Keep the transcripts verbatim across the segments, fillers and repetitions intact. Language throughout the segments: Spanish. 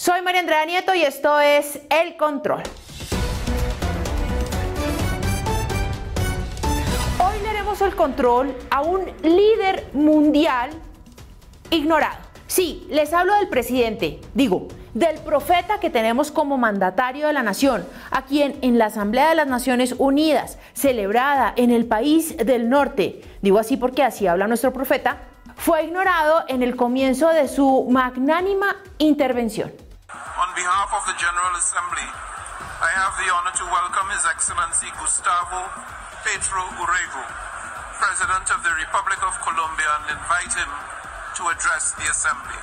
Soy María Andrea Nieto y esto es El Control. Hoy le haremos el control a un líder mundial ignorado. Sí, les hablo del presidente, digo, del profeta que tenemos como mandatario de la nación, a quien en la Asamblea de las Naciones Unidas, celebrada en el país del norte, digo así porque así habla nuestro profeta, fue ignorado en el comienzo de su magnánima intervención. On behalf of the General Assembly, I have the honor to welcome His Excellency Gustavo Petro Urrego, President of the Republic of Colombia, and invite him to address the Assembly.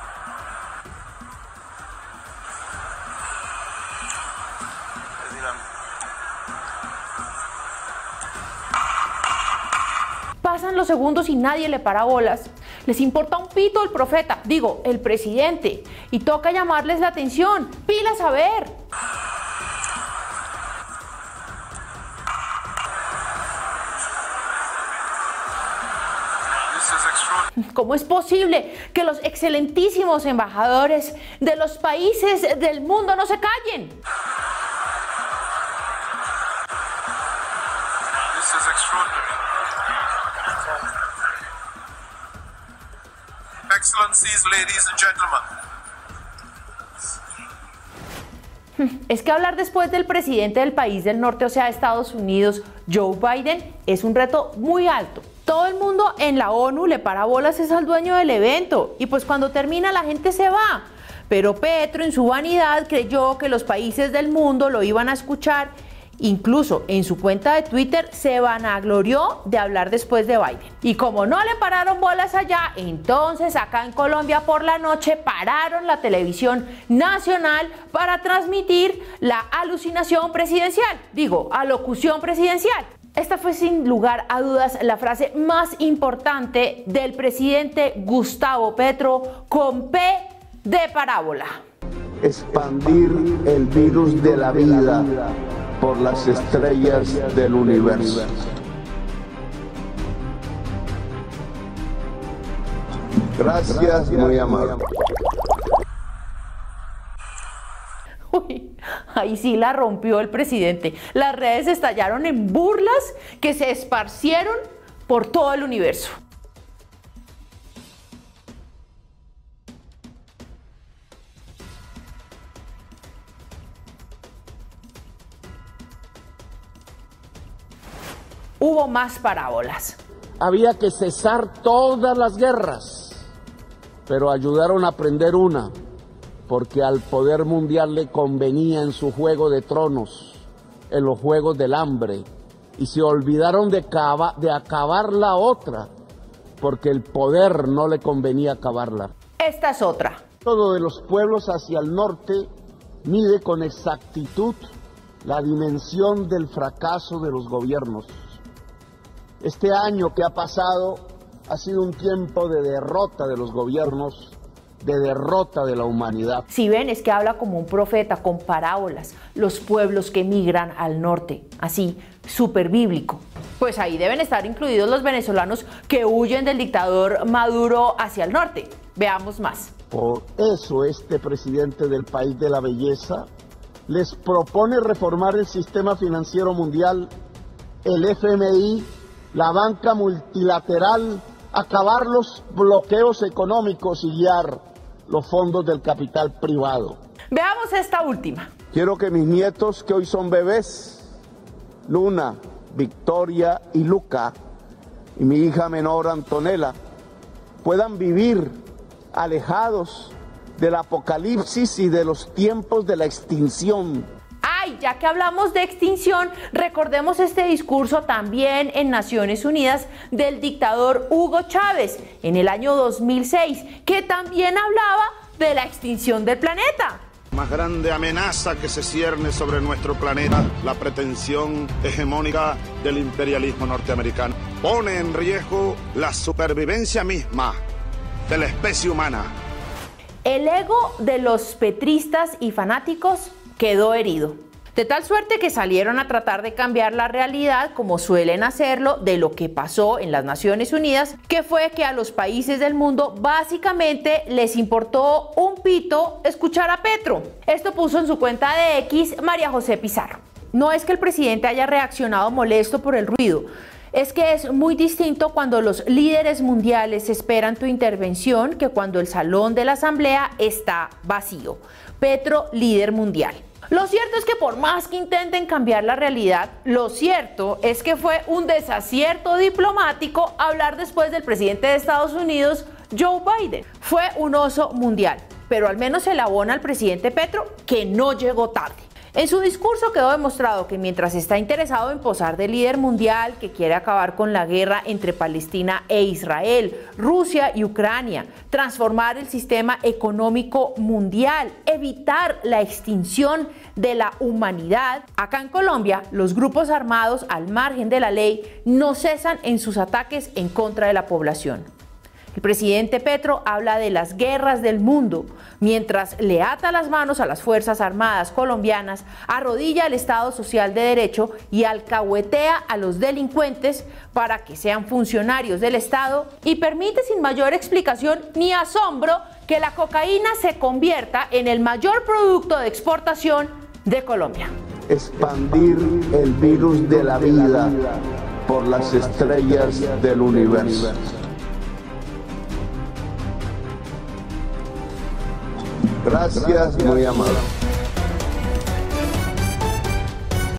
Pasan los segundos y nadie le para bolas. Les importa un pito el profeta, digo, el presidente, y toca llamarles la atención. ¡Pilas a ver! ¿Cómo es posible que los excelentísimos embajadores de los países del mundo no se callen? This is extraordinary. Excellencies, ladies and gentlemen. Es que hablar después del presidente del país del norte, o sea, Estados Unidos, Joe Biden, es un reto muy alto. Todo el mundo en la ONU le para bolas es al dueño del evento y pues cuando termina la gente se va. Pero Petro en su vanidad creyó que los países del mundo lo iban a escuchar. Incluso en su cuenta de Twitter se vanaglorió de hablar después de Biden. Y como no le pararon bolas allá, entonces acá en Colombia por la noche pararon la televisión nacional para transmitir la alucinación presidencial, digo, alocución presidencial. Esta fue sin lugar a dudas la frase más importante del presidente Gustavo Petro con P de parábola. Expandir el virus de la vida por las estrellas del universo. Gracias, muy amable. Uy, ahí sí la rompió el presidente. Las redes estallaron en burlas que se esparcieron por todo el universo. Hubo más parábolas. Había que cesar todas las guerras, pero ayudaron a aprender una, porque al poder mundial le convenía en su juego de tronos, en los juegos del hambre, y se olvidaron de, cava, de acabar la otra, porque el poder no le convenía acabarla. Esta es otra. Todo de los pueblos hacia el norte mide con exactitud la dimensión del fracaso de los gobiernos. Este año que ha pasado ha sido un tiempo de derrota de los gobiernos, de derrota de la humanidad. Si ven, es que habla como un profeta, con parábolas, los pueblos que emigran al norte, así, súper bíblico. Pues ahí deben estar incluidos los venezolanos que huyen del dictador Maduro hacia el norte. Veamos más. Por eso este presidente del país de la belleza les propone reformar el sistema financiero mundial, el F M I, la banca multilateral, acabar los bloqueos económicos y guiar los fondos del capital privado. Veamos esta última. Quiero que mis nietos, que hoy son bebés, Luna, Victoria y Luca, y mi hija menor Antonella, puedan vivir alejados del apocalipsis y de los tiempos de la extinción. Ay, ya que hablamos de extinción, recordemos este discurso también en Naciones Unidas del dictador Hugo Chávez en el año dos mil seis, que también hablaba de la extinción del planeta. Más grande amenaza que se cierne sobre nuestro planeta, la pretensión hegemónica del imperialismo norteamericano. Pone en riesgo la supervivencia misma de la especie humana. El ego de los petristas y fanáticos quedó herido. De tal suerte que salieron a tratar de cambiar la realidad, como suelen hacerlo, de lo que pasó en las Naciones Unidas, que fue que a los países del mundo básicamente les importó un pito escuchar a Petro. Esto puso en su cuenta de X María José Pizarro. No es que el presidente haya reaccionado molesto por el ruido, es que es muy distinto cuando los líderes mundiales esperan tu intervención que cuando el salón de la asamblea está vacío. Petro, líder mundial. Lo cierto es que por más que intenten cambiar la realidad, lo cierto es que fue un desacierto diplomático hablar después del presidente de Estados Unidos, Joe Biden. Fue un oso mundial, pero al menos se le abona al presidente Petro que no llegó tarde. En su discurso quedó demostrado que mientras está interesado en posar de líder mundial, que quiere acabar con la guerra entre Palestina e Israel, Rusia y Ucrania, transformar el sistema económico mundial, evitar la extinción de la humanidad, acá en Colombia los grupos armados al margen de la ley no cesan en sus ataques en contra de la población. El presidente Petro habla de las guerras del mundo, mientras le ata las manos a las Fuerzas Armadas colombianas, arrodilla al Estado Social de Derecho y alcahuetea a los delincuentes para que sean funcionarios del Estado y permite sin mayor explicación ni asombro que la cocaína se convierta en el mayor producto de exportación de Colombia. Expandir el virus de la vida por las estrellas del universo. Gracias, muy amable.